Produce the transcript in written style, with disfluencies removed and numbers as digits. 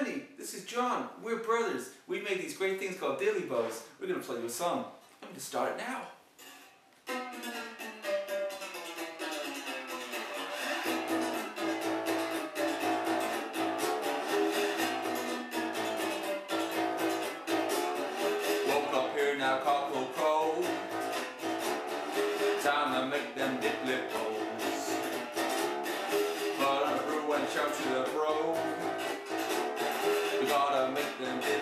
Diddley, this is John. We're brothers. We make these great things called diddley bows. We're going to play you a song. I'm going to start it now. Woke up here now, cockle crow. Time to make them diddley bows. But I'm through and shout to the pro. We gotta make them